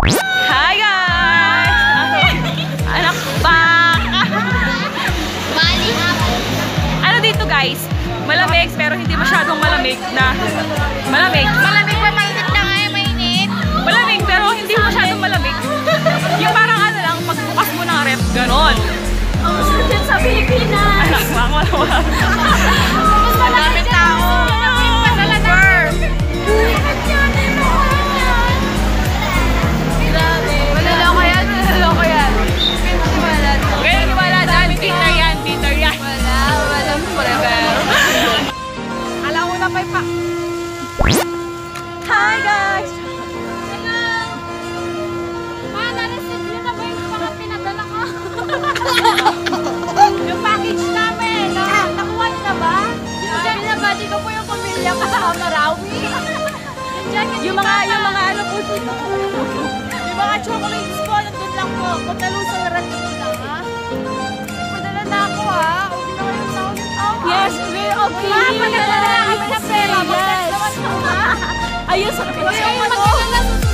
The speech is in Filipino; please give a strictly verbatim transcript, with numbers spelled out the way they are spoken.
Hi guys! Anak pa! Ano dito guys? Malamig pero hindi masyadong malamig na malamig. Malamig ba? Mainit na nga eh, mainit. Malamig pero hindi masyadong malamig. Yung parang ano lang, pagbukas mo ng ref, ganon. Ang gusto dyan sa Pilipinas. Anak pa, wala. Mas maraming tao. Super. Maloloko yan, maloloko yan. Kaya wala dyan, Peter yan, Peter yan. Wala, walang forever. Alam mo na pa pa. Hi guys! Hello! Ma, na-receive nyo na ba yung mga pinadala ko? Yung package namin, na, nakuha nyo na ba? Yung dyan, binabati ko po yung pamilya ko sa Amarawi. Yung jacket Yung mga, yung mga ano po dito. yung mga chocolates po, nandun lang po. Kung nalusaran nyo lang, ha? Padala na ako, ha? Okay na kayo sa ulit. Yes, we're okay. Ma, padala na kami ng pera. Mag-text naman ako, ha? Ayun, sa Ayun, mag-text na